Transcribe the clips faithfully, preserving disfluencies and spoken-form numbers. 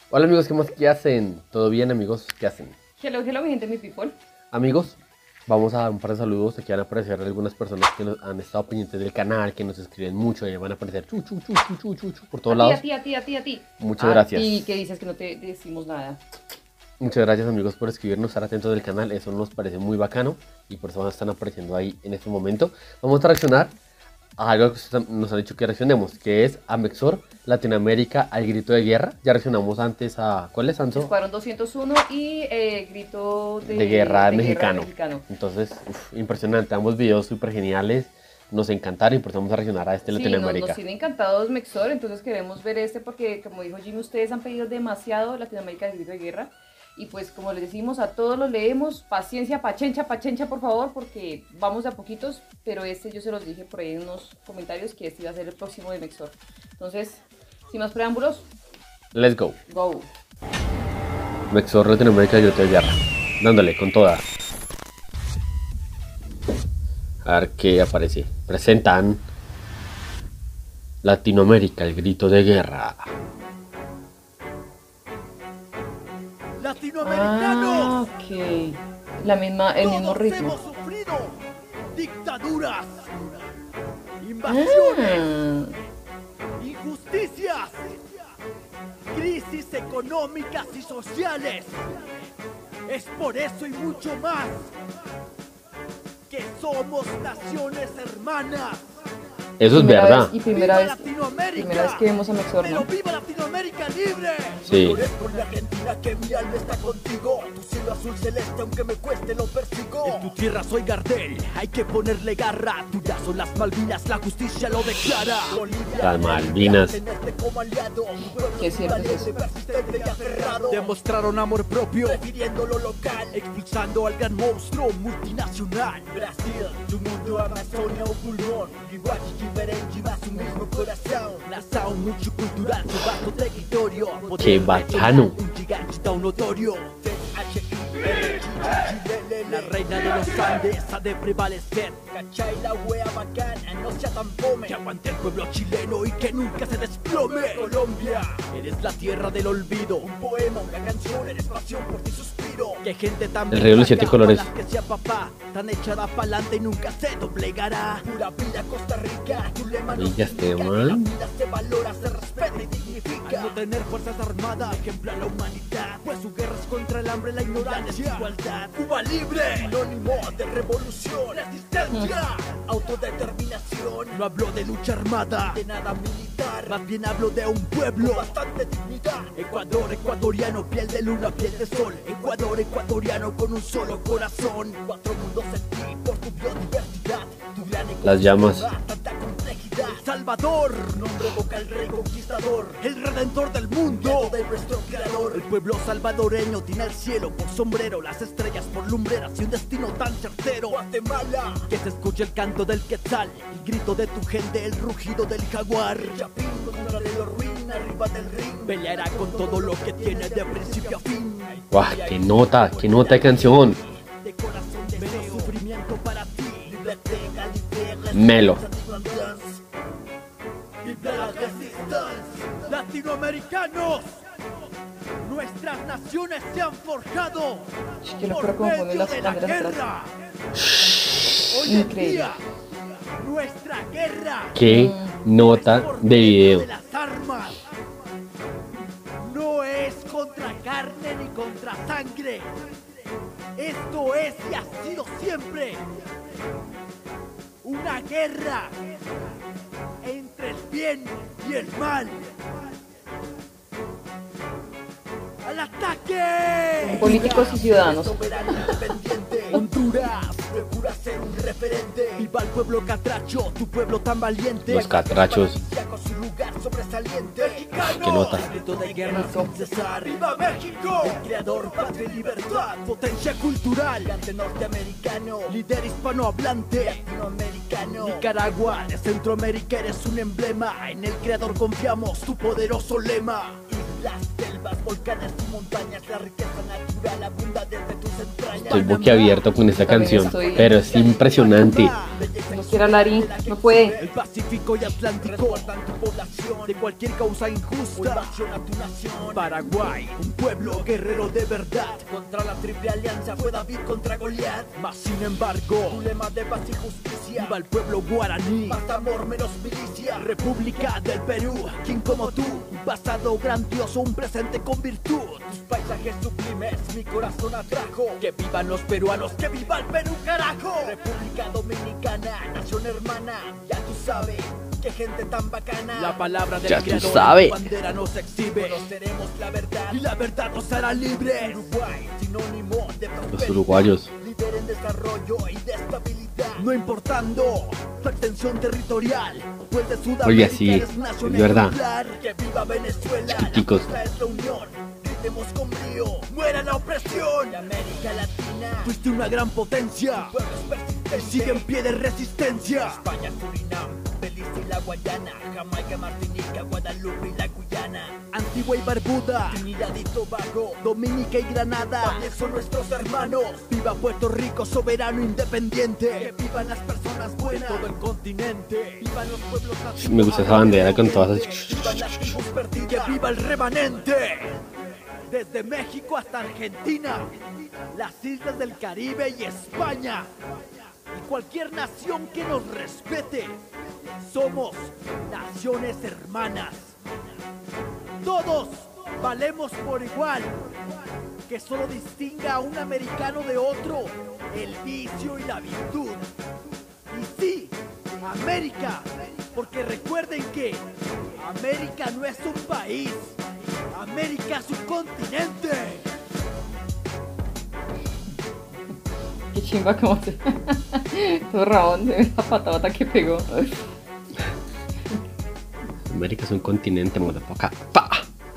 Hola amigos, ¿qué más? ¿Qué hacen? ¿Todo bien amigos? ¿Qué hacen? Hello, hello, mi gente, mi people. Amigos, vamos a dar un par de saludos. Aquí van a aparecer algunas personas que nos han estado pendientes del canal, que nos escriben mucho y van a aparecer chu, chu, chu, chu, chu, chu, chu, por todos A ti, lados. a ti, a ti, a ti, a ti. Muchas A gracias. ti, que dices que no te decimos nada. Muchas gracias amigos por escribirnos, estar atentos del canal, eso nos parece muy bacano y por eso están apareciendo ahí en este momento. Vamos a reaccionar a algo que ustedes nos han dicho que reaccionemos, que es a Mexor Latinoamérica al grito de guerra. Ya reaccionamos antes a... ¿Cuál es, Sanso? Escuadrón doscientos uno y eh, grito de, de guerra de mexicano. Guerra mexicano. Entonces, uf, impresionante, ambos videos súper geniales, nos encantaron y por eso vamos a reaccionar a este Sí, Latinoamérica. nos, nos tiene encantados Mexor, entonces queremos ver este porque, como dijo Jimmy, ustedes han pedido demasiado Latinoamérica del grito de guerra. Y pues como les decimos, a todos los leemos, paciencia, pachencha, pachencha por favor, porque vamos de a poquitos, pero este yo se los dije por ahí en unos comentarios que este iba a ser el próximo de Mexor. Entonces, sin más preámbulos, Let's go. go. Mexor Latinoamérica al grito de guerra, dándole con toda. A ver qué aparece. Presentan Latinoamérica el grito de guerra. Ah, ok. La misma, el mismo ritmo. Hemos sufrido dictaduras, invasiones, Ah, injusticias, crisis económicas y sociales. Es por eso y mucho más que somos naciones hermanas. Eso es primera verdad. vez y primera ¡Viva vez, Latinoamérica! primera vez que vemos a Mexor, ¡Pero ¿no? viva Latinoamérica libre! Sí. No llores por la Argentina, que mi alma está contigo. Tu cielo azul celeste, aunque me cueste, lo persigo. En tu tierra soy Gardel, hay que ponerle garra. Tuyas son las Malvinas, la justicia lo declara. Bolivia, Las Malvinas. tenerte como aliado. Un pueblo Qué cierto es valiente, eso. persistente y aferrado. Demostraron amor propio, prefiriendo lo local, expulsando al gran monstruo multinacional. Brasil, tu mundo, Amazonia o pulmón. Igual diferente, va su mismo corazón. Nación multicultural, su vasto territorio. Qué bacano. Un gigante tan notorio. La reina de los Andes ha de prevalecer. Cachai la wea bacana, no sea tan fome. Que aguante el pueblo chileno y que nunca se desplome. Colombia, eres la tierra del olvido. Un poema, una canción, eres pasión, por ti suspiro. Que gente tan El río de los siete berraca, colores. para que sea papá, tan echada pa'lante y nunca se doblegará. Pura vida Costa Rica, tu lema nos Oiga, este indica que man. la vida se valora, se respeta y dignifica. Al no tener fuerzas armadas, ejemplar la humanidad. Pues su guerra es contra el hambre, la ignorancia, la igualdad. Cuba libre, sinónimo de revolución, resistencia, autodeterminación. No hablo de lucha armada, de nada militar, más bien hablo de un pueblo con bastante dignidad. Ecuador, ecuatoriano, piel de luna, piel de sol. Ecuador, ecuatoriano, con un solo corazón. Cuatro mundos en ti, por tu biodiversidad. Tu gran Las llamas. tanta complejidad. El Salvador, nombre evoca al rey conquistador, el redentor del mundo, de nuestro creador. El pueblo salvadoreño tiene el cielo por sombrero, las estrellas por lumbreras y un destino tan certero. Guatemala, que se escuche el canto del quetzal, el grito de tu gente, el rugido del jaguar. El chapín contra de los ruin, arriba del ring, peleará con todo lo que tiene de principio a fin. Guau, qué nota, qué nota de canción. De corazón de menos sufrimiento para ti. Melo. ¡Viva la resistencia! ¡Latinoamericanos! Nuestras naciones se han forjado Qué locura por cómo ponen medio las de la banderas atrás. guerra. Hoy en Increíble. día, nuestra guerra Qué nota no es por de medio video. de las armas. No es contra carne ni contra sangre. Esto es y ha sido siempre una guerra entre el bien y el mal. ¡Al ataque! Políticos y ciudadanos. Soberano independiente. Honduras, procura ser un referente. Viva el pueblo catracho, tu pueblo tan valiente. Los catrachos. Con su lugar sobresaliente. Mexicano, Qué nota. grito de guerra sin cesar. ¡Viva México! El creador, patria y libertad. Potencia cultural. Gigante norteamericano. Líder hispanohablante. Latinoamericano. Nicaragua, de Centroamérica eres un emblema. En el creador confiamos, tu poderoso lema. Las selvas, volcanes y montañas, la riqueza natural abunda desde tus entrañas. Estoy boquiabierto con esta También canción, estoy- pero es impresionante. No quiera Lari, no puede. El Pacífico y Atlántico resguardan tu población de cualquier causa injusta o invasión a tu nación. Paraguay, un pueblo guerrero de verdad. Contra la triple alianza fue David contra Goliat. Mas sin embargo, tu lema de paz y justicia. Viva el pueblo guaraní, más amor, menos milicia. República del Perú, quien como tú, un pasado grandioso, un presente con virtud. Tus paisajes sublimes, mi corazón atrajo. Que vivan los peruanos, que viva el Perú, carajo. República Dominicana, nación hermana, ya tú sabes, qué gente tan bacana. La palabra del Ya tú creador, sabes. tu bandera nos exhibe. Conoceremos la verdad y la verdad nos hará libres. Uruguay, sinónimo de Los prosperidad, uruguayos. líder en desarrollo y de estabilidad. No importando su extensión territorial, pues de Sudamérica Oye, sí, eres nación es verdad. ejemplar. Que viva Venezuela, Chiquiticos. la costa es la unión. Gritemos con brío, muera la opresión. De América Latina, fuiste una gran potencia. Tu pueblo es persistente y sigue en pie de resistencia. España, Surinam, Belice y la Guayana, Jamaica, Martinica, Guadalupe y la Guyana, Antigua y Barbuda, Trinidad y Tobago, Dominica y Granada, también son nuestros hermanos. Viva Puerto Rico, soberano independiente. Que vivan las personas buenas de todo el continente. Vivan los pueblos nativos. Me gusta esa bandera con todas esas... Vivan las tribus perdidas. Que viva el remanente. Desde México hasta Argentina, las islas del Caribe y España, y cualquier nación que nos respete, somos naciones hermanas. Todos valemos por igual, que solo distinga a un americano de otro el vicio y la virtud. Y sí, América, porque recuerden que América no es un país, América es un continente. Qué chimba como se... Todo rabón de la patata que pegó. América es un continente, motherfucker. ¡Pa!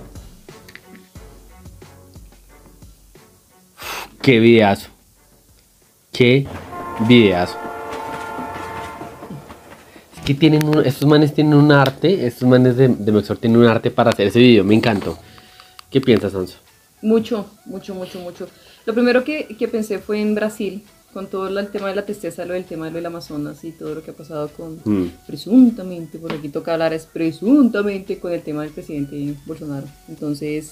¡Qué videazo! ¡Qué videazo! Es que tienen un, estos manes tienen un arte, estos manes de, de Mexor tienen un arte para hacer ese video, me encantó. ¿Qué piensas, Anso? Mucho, mucho, mucho, mucho. Lo primero que, que pensé fue en Brasil, con todo el tema de la tristeza, lo del tema de lo del Amazonas y todo lo que ha pasado con, Mm. presuntamente, por aquí toca hablar es presuntamente con el tema del presidente Bolsonaro. Entonces,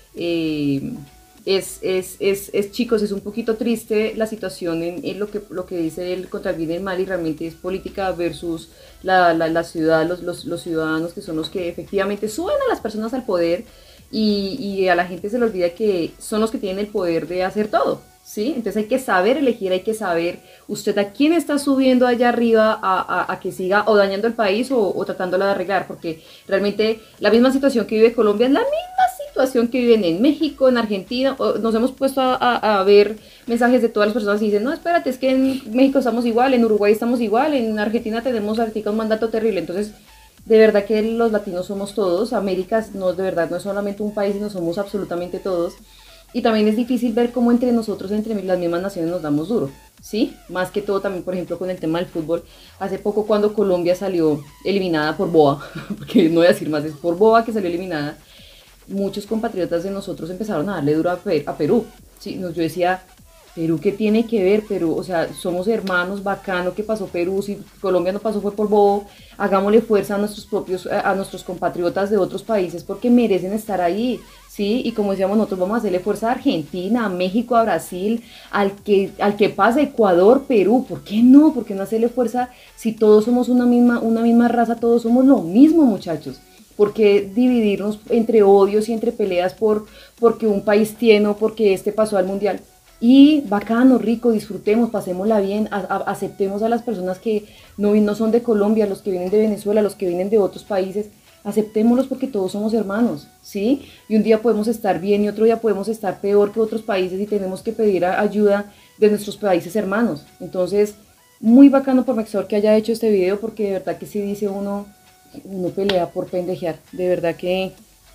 eh, es, es, es, es, chicos, es un poquito triste la situación en, en lo, que, lo que dice él contra el bien y el mal, y realmente es política versus la, la, la ciudad, los, los, los ciudadanos que son los que efectivamente suben a las personas al poder. Y, y a la gente se le olvida que son los que tienen el poder de hacer todo, ¿sí? Entonces hay que saber elegir, hay que saber usted a quién está subiendo allá arriba a, a, a que siga o dañando el país o, o tratándola de arreglar, porque realmente la misma situación que vive Colombia es la misma situación que viven en México, en Argentina. Nos hemos puesto a, a, a ver mensajes de todas las personas y dicen, no, espérate, es que en México estamos igual, en Uruguay estamos igual, en Argentina tenemos ahorita un mandato terrible. Entonces, de verdad que los latinos somos todos, América no, de verdad no es solamente un país, sino somos absolutamente todos. Y también es difícil ver cómo entre nosotros, entre las mismas naciones nos damos duro, ¿sí? Más que todo también, por ejemplo, con el tema del fútbol. Hace poco cuando Colombia salió eliminada por boba, porque no voy a decir más, es por boba que salió eliminada, muchos compatriotas de nosotros empezaron a darle duro a, Pe- a Perú, ¿sí? Yo decía, Perú, ¿qué tiene que ver? Perú, o sea, somos hermanos, bacano que pasó Perú, si Colombia no pasó fue por bobo, hagámosle fuerza a nuestros propios, a nuestros compatriotas de otros países porque merecen estar ahí, ¿sí? Y como decíamos nosotros, vamos a hacerle fuerza a Argentina, a México, a Brasil, al que, al que pase, Ecuador, Perú, ¿por qué no? ¿Por qué no hacerle fuerza si todos somos una misma, una misma raza, todos somos lo mismo, muchachos? ¿Por qué dividirnos entre odios y entre peleas por porque un país tiene o porque este pasó al mundial? Y bacano, rico, disfrutemos, pasémosla bien, a, a, aceptemos a las personas que no, no son de Colombia, los que vienen de Venezuela, los que vienen de otros países, aceptémoslos porque todos somos hermanos, ¿sí? Y un día podemos estar bien y otro día podemos estar peor que otros países y tenemos que pedir ayuda de nuestros países hermanos. Entonces, muy bacano por Mexor que haya hecho este video porque de verdad que sí dice uno, uno pelea por pendejear, de verdad que...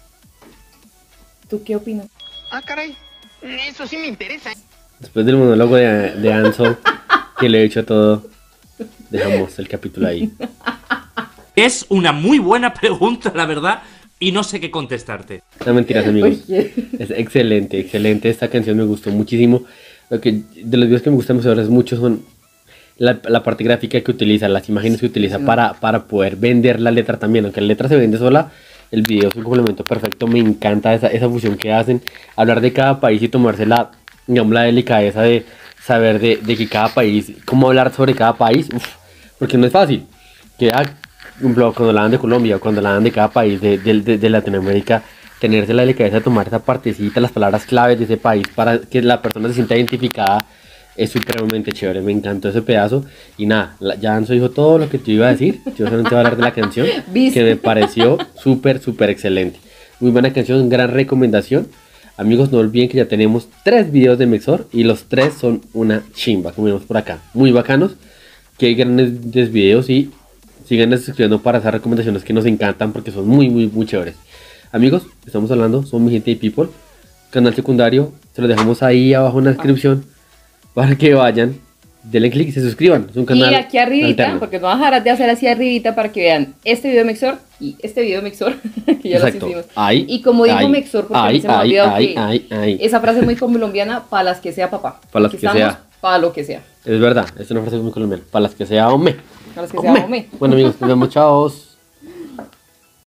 ¿Tú qué opinas? Ah, caray, eso sí me interesa. Después del monólogo de, de Anso, que le he hecho todo, dejamos el capítulo ahí. Es una muy buena pregunta, la verdad, y no sé qué contestarte. No mentiras, amigos. Oye. Es excelente, excelente. Esta canción me gustó muchísimo. Lo que, de los videos que me gustan es mucho son la, la parte gráfica que utiliza, las imágenes que utiliza Sí. para, para poder vender la letra también. Aunque la letra se vende sola, el video es un complemento perfecto. Me encanta esa, esa fusión que hacen. Hablar de cada país y tomarse la, digamos, la delicadeza de saber de, de que cada país, cómo hablar sobre cada país. Uf, porque no es fácil. Que ah, un blog cuando hablan de Colombia o cuando hablan de cada país de, de, de, de Latinoamérica, tenerse la delicadeza de tomar esa partecita, las palabras claves de ese país para que la persona se sienta identificada es supremamente chévere. Me encantó ese pedazo. Y nada, la- ya Anso dijo todo lo que te iba a decir. Yo solamente voy a hablar de la canción, ¿Viste? que me pareció súper, súper excelente. Muy buena canción, gran recomendación. Amigos, no olviden que ya tenemos tres videos de Mexor y los tres son una chimba, como vemos por acá. Muy bacanos, que hay grandes videos y sigan suscribiendo para esas recomendaciones que nos encantan porque son muy, muy, muy chéveres. Amigos, estamos hablando, son mi gente de People. Canal secundario, se lo dejamos ahí abajo en la descripción para que vayan, denle clic y se suscriban. Es un canal Y aquí arribita, alterno. porque no vas a dejar de hacer así arribita para que vean este video de Mexor y este video de Mexor, que ya Exacto. los hicimos. Ahí, Y como dijo ahí, Mexor, porque a mí ahí, se me ha ahí, olvidado ahí, que ahí, ahí. esa frase es muy colombiana, para las que sea papá. Pa' las Aquí que estamos, sea. para lo que sea. Es verdad, es una frase muy colombiana. Para las que sea, hombre. Para las que sea, hombre. Bueno amigos, nos vemos, chao.